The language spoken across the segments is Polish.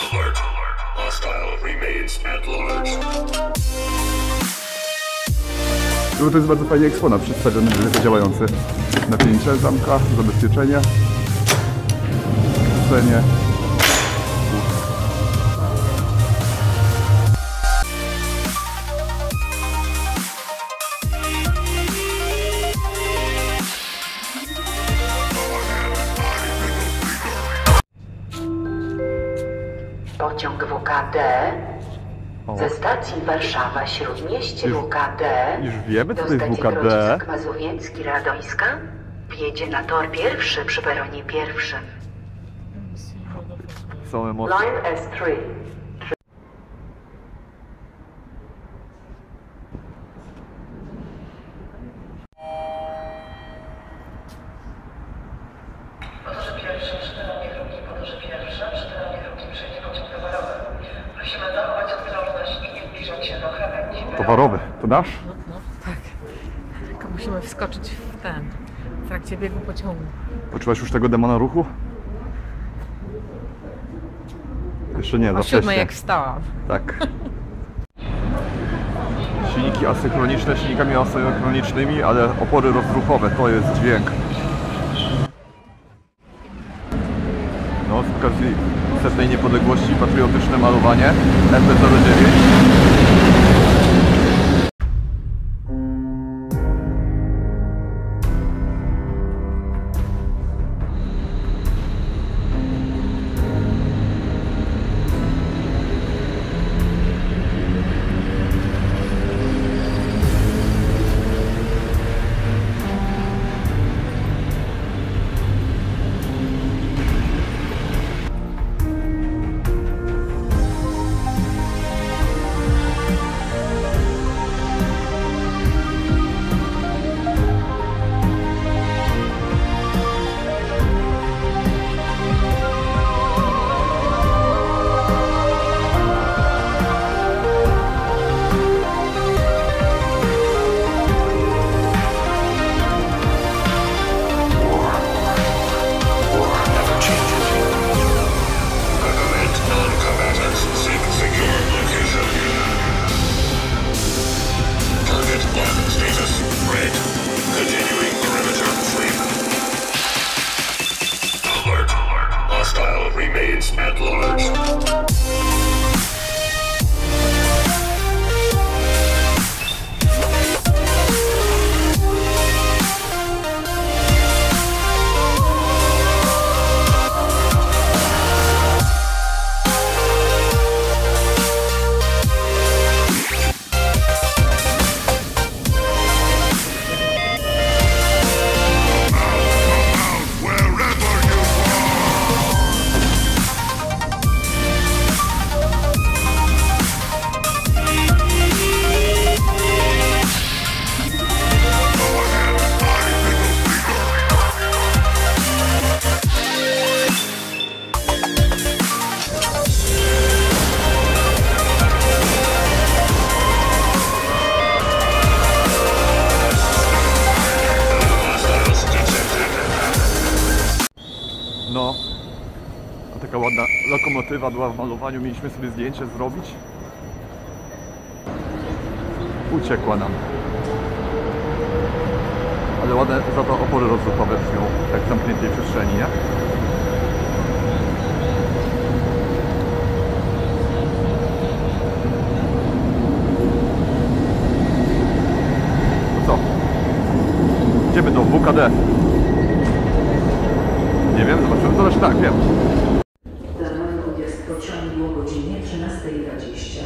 Alert. Hostile remains at large. To jest bardzo fajnie eksponat przedstawiony, działający. Napięcie zamka, zabezpieczenie, cenie. Pociąg WKD ze stacji Warszawa Śródmieście WKD Już wiemy, co do to jest stacji WKD. Grodzisk Mazowiecki Radońska wjedzie na tor pierwszy przy peronie pierwszym. Są emocje. Line S3. Podróży pierwsze, przy peronie drugi, podróży pierwsze, przy peronie drugim przejdzie pociąg towarowy. Prosimy zachować ostrożność i nie zbliżać się do krawędzi. Towarowy, to nasz? Tak. Tylko musimy wskoczyć w trakcie biegu pociągu. Poczułaś już tego demona ruchu? Jeszcze nie, za O 7 wcześnie. jak wstałam. Tak. Silniki asynchroniczne silnikami asynchronicznymi, ale opory rozruchowe, to jest dźwięk. No, z okazji setnej niepodległości patriotyczne malowanie MP09. Remains at large. No, a taka ładna lokomotywa była w malowaniu, mieliśmy sobie zdjęcie zrobić. Uciekła nam. Ale ładne za to opory rozruchowe brzmią, tak w zamkniętej przestrzeni, nie? To co? Idziemy do WKD. Nie wiem, zobaczymy, to też tak, wiem. Planowy odjazd pociągu o godzinie 13:20.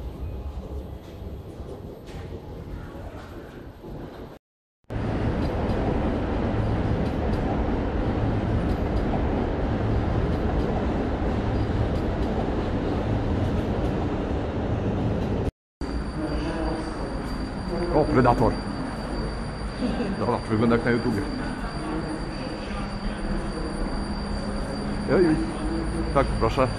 O, Predator. Dobra, wygląda jak na YouTubie. Ej, tak, proszę.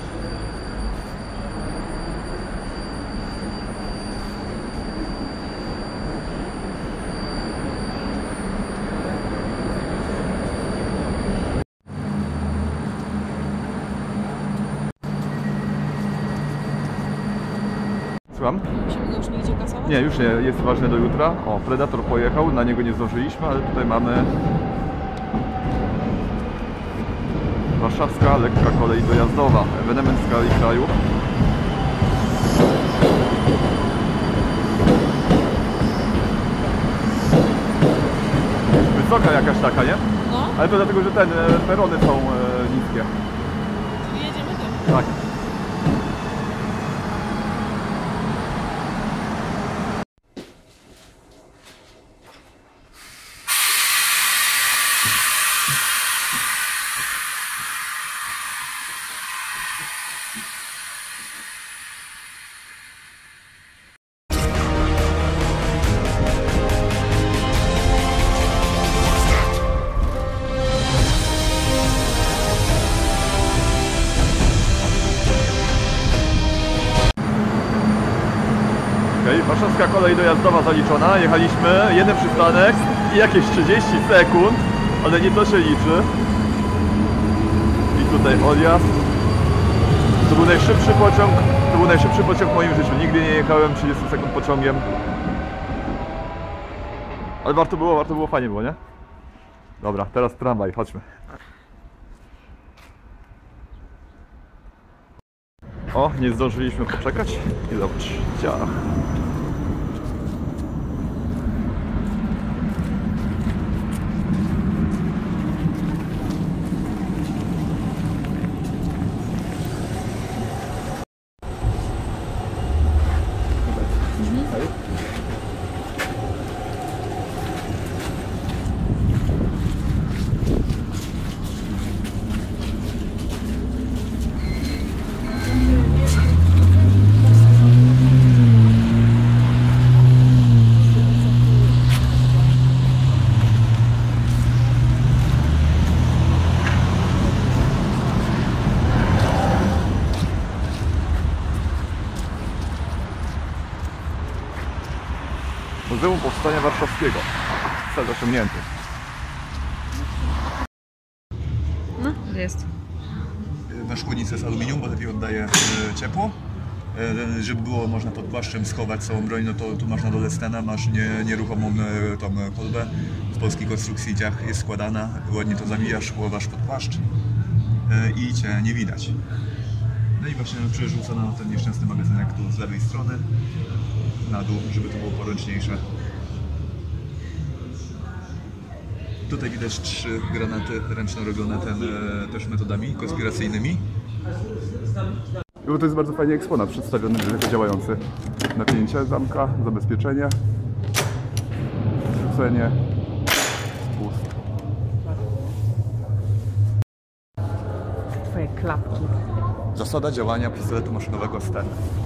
Słucham? Musimy go już nigdzie kasować? Nie, już nie, jest ważne do jutra. O, Predator pojechał, na niego nie zdążyliśmy, ale tutaj mamy warszawska lekka kolej dojazdowa, ewenement w skali kraju. Wysoka jakaś taka, nie? No, Ale to dlatego, że perony są niskie. czyli jedziemy tym. Tak. Warszawska kolej dojazdowa zaliczona, jechaliśmy jeden przystanek i jakieś 30 sekund, ale nie to się liczy. I tutaj odjazd. To był najszybszy pociąg, w moim życiu. Nigdy nie jechałem 30 sekund pociągiem. Ale warto było, fajnie było, nie? Dobra, teraz tramwaj, chodźmy. O, nie zdążyliśmy poczekać i zobacz, ciach. Muzeum Powstania Warszawskiego. Cel osiągnięty. No, gdzie jest? Na szkłonicy z aluminium, bo lepiej oddaje ciepło. Żeby było można pod płaszczem schować całą broń, no to tu masz na dole stenę, masz nieruchomą tą kolbę. Z polskiej konstrukcji ciach jest składana, ładnie to zawijasz, chowasz pod płaszcz i cię nie widać. No i właśnie przerzucona na ten nieszczęsny magazynek tu z lewej strony na dół, żeby to było poręczniejsze. Tutaj widać 3 granaty ręczno robione też metodami konspiracyjnymi. To jest bardzo fajnie eksponat przedstawiony, działający. Napięcie zamka, zabezpieczenie, rzucenie, spust. Twoje klapki. Zasada działania pistoletu maszynowego Sten.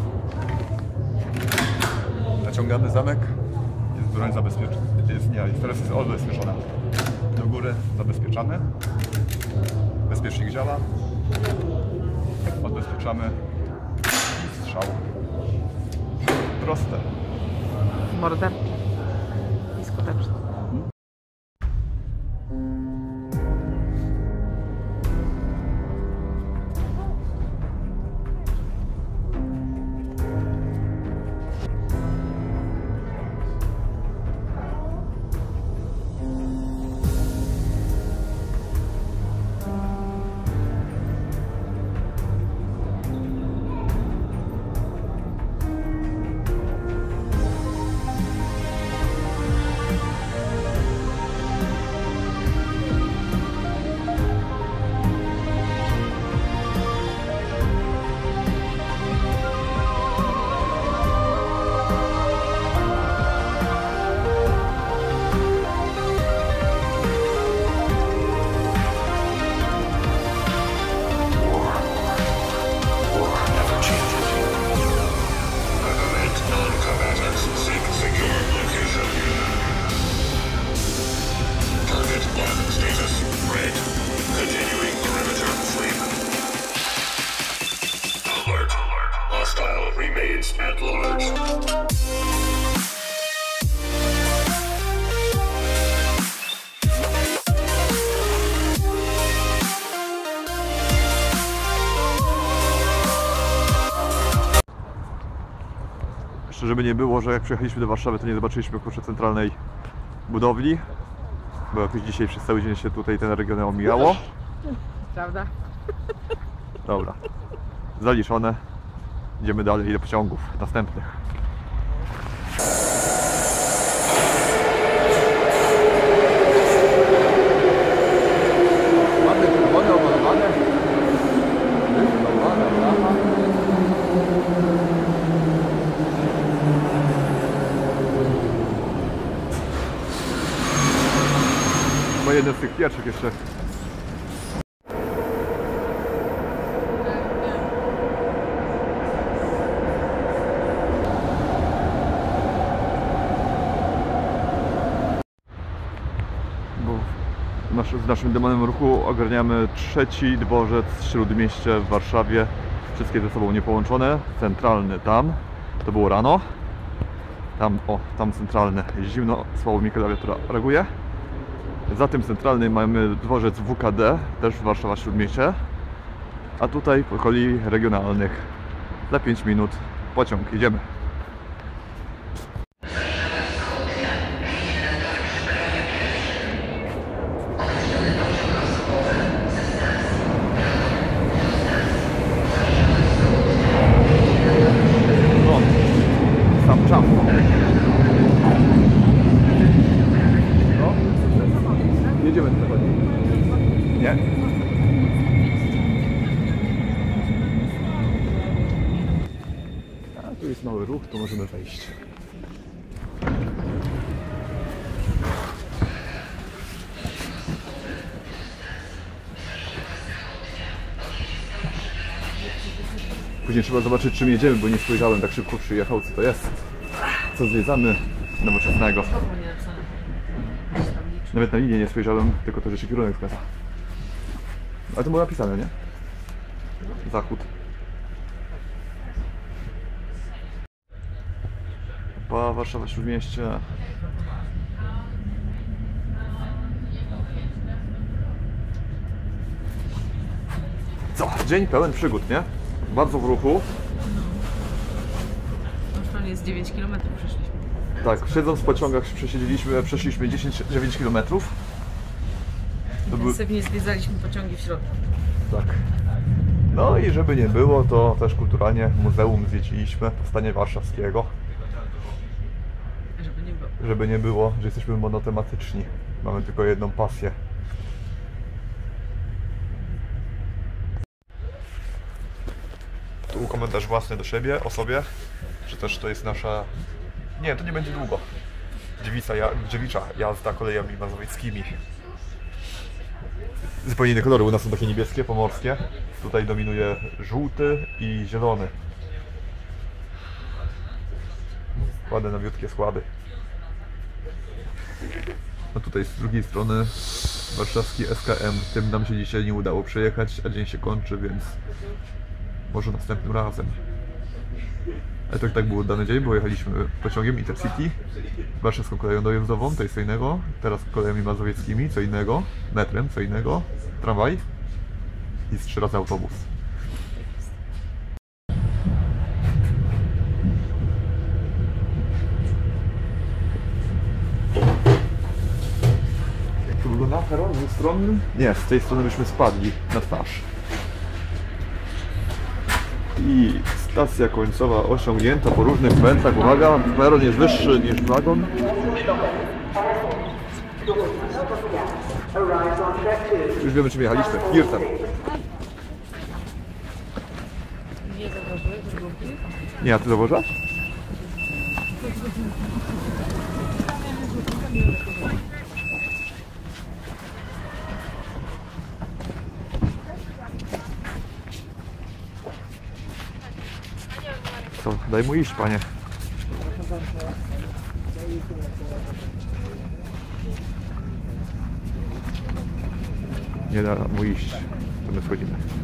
Naciągamy zamek, jest broń zabezpieczona, teraz jest odbezpieczona. Do góry zabezpieczamy, bezpiecznik działa, odbezpieczamy, strzał. Proste. Mordercze. I skuteczne. remains at large. jeszcze żeby nie było, że jak przyjechaliśmy do Warszawy, to nie zobaczyliśmy kurczę centralnej budowli, bo jakoś dzisiaj przez cały dzień się tutaj ten region omijało. Prawda? Dobra, zaliczone. Idziemy dalej do pociągów następnych. Ładne czerwone, omalowane. Chyba jeden z tych pierwszych jeszcze. Z naszym demonem ruchu ogarniamy trzeci dworzec Śródmieście w Warszawie. Wszystkie ze sobą niepołączone. Centralny tam, to było rano. Tam, o, tam centralny. Jest zimno, słabo mi klawiatura reaguje. Za tym centralnym mamy dworzec WKD, też w Warszawa Śródmieście. A tutaj po kolei regionalnych. Za 5 minut pociąg, jedziemy. Jedziemy tutaj. Nie? A tu jest mały ruch, to możemy wejść. Później trzeba zobaczyć, czym jedziemy, bo nie spojrzałem, tak szybko przyjechał, co to jest. Co zwiedzamy nowoczesnego. Nawet na linię nie spojrzałem, tylko to, że się kierunek zgadza. Ale to było napisane, nie? Zachód. Warszawa Śródmieście. Co? Dzień pełen przygód, nie? Bardzo w ruchu. Już jest 9 km przeszliśmy. Tak, siedząc w pociągach przeszliśmy 9 km. Intensywnie zwiedzaliśmy pociągi w środku. Tak. No i żeby nie było, to też kulturalnie muzeum zwiedziliśmy, Powstania Warszawskiego. Żeby nie było. Żeby nie było, że jesteśmy monotematyczni. Mamy tylko jedną pasję. Tu komentarz własny do siebie, o sobie, że też to jest nasza... Nie, to nie będzie długo. Dziewicza jazda kolejami mazowieckimi. Zupełnie inne kolory, u nas są takie niebieskie, pomorskie. Tutaj dominuje żółty i zielony. Ładne, nowiutkie składy. A tutaj z drugiej strony warszawski SKM. Tym nam się dzisiaj nie udało przejechać, a dzień się kończy, więc może następnym razem. Ale to i tak był udany dzień, bo jechaliśmy pociągiem Intercity, warszawską koleją dojazdową, to jest co innego, teraz kolejami mazowieckimi, co innego, metrem, co innego, tramwaj i 3 razy autobus. Jak to wygląda? Peron dwustronny? Nie, z tej strony byśmy spadli na twarz. I stacja końcowa osiągnięta po różnych wędkach. Uwaga, peron jest wyższy niż wagon. Już wiemy, czym jechaliśmy. Irtem. Nie zauważyłeś, że głupie? Nie, a ty zauważyłaś? Co? Daj mu iść, panie. Nie da mu iść, to my wchodzimy.